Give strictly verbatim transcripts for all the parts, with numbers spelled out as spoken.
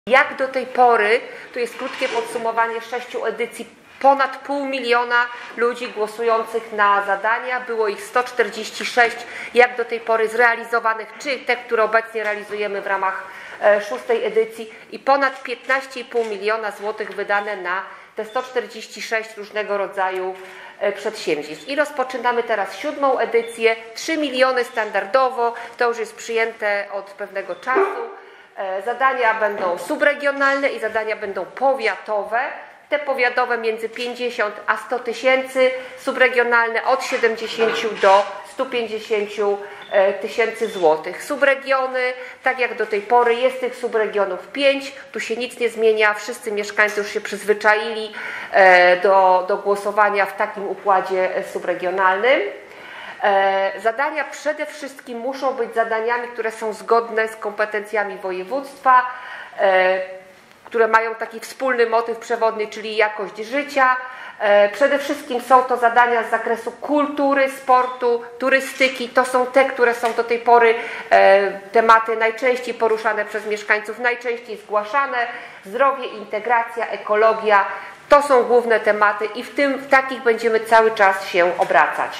Jak do tej pory, tu jest krótkie podsumowanie sześciu edycji, ponad pół miliona ludzi głosujących na zadania, było ich sto czterdzieści sześć, jak do tej pory zrealizowanych, czy te, które obecnie realizujemy w ramach e, szóstej edycji i ponad piętnaście i pół miliona złotych wydane na te sto czterdzieści sześć różnego rodzaju e, przedsięwzięć. I rozpoczynamy teraz siódmą edycję, trzy miliony standardowo, to już jest przyjęte od pewnego czasu. Zadania będą subregionalne i zadania będą powiatowe. Te powiatowe między pięćdziesiąt a sto tysięcy, subregionalne od siedemdziesięciu do stu pięćdziesięciu tysięcy złotych. Subregiony, tak jak do tej pory, jest tych subregionów pięć, tu się nic nie zmienia, wszyscy mieszkańcy już się przyzwyczaili do, do głosowania w takim układzie subregionalnym. Zadania przede wszystkim muszą być zadaniami, które są zgodne z kompetencjami województwa, które mają taki wspólny motyw przewodni, czyli jakość życia. Przede wszystkim są to zadania z zakresu kultury, sportu, turystyki. To są te, które są do tej pory tematy najczęściej poruszane przez mieszkańców, najczęściej zgłaszane. Zdrowie, integracja, ekologia. To są główne tematy i w tym w takich będziemy cały czas się obracać.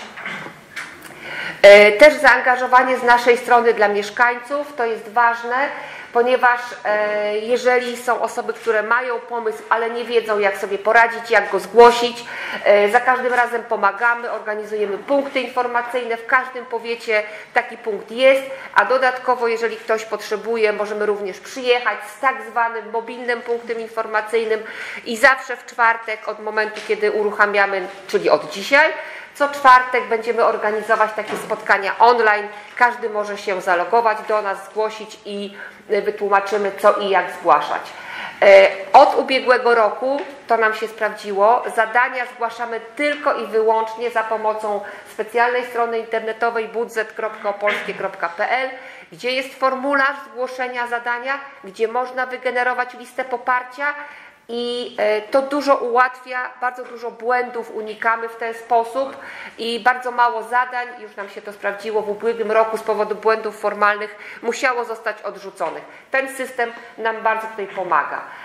Też zaangażowanie z naszej strony dla mieszkańców, to jest ważne, ponieważ jeżeli są osoby, które mają pomysł, ale nie wiedzą, jak sobie poradzić, jak go zgłosić, za każdym razem pomagamy, organizujemy punkty informacyjne, w każdym powiecie taki punkt jest, a dodatkowo, jeżeli ktoś potrzebuje, możemy również przyjechać z tak zwanym mobilnym punktem informacyjnym i zawsze w czwartek od momentu, kiedy uruchamiamy, czyli od dzisiaj, co czwartek będziemy organizować takie spotkania online. Każdy może się zalogować do nas, zgłosić i wytłumaczymy, co i jak zgłaszać. Od ubiegłego roku, to nam się sprawdziło, zadania zgłaszamy tylko i wyłącznie za pomocą specjalnej strony internetowej budżet kropka opolskie kropka p l, gdzie jest formularz zgłoszenia zadania, gdzie można wygenerować listę poparcia. I to dużo ułatwia, bardzo dużo błędów unikamy w ten sposób i bardzo mało zadań, już nam się to sprawdziło w ubiegłym roku z powodu błędów formalnych, musiało zostać odrzuconych. Ten system nam bardzo tutaj pomaga.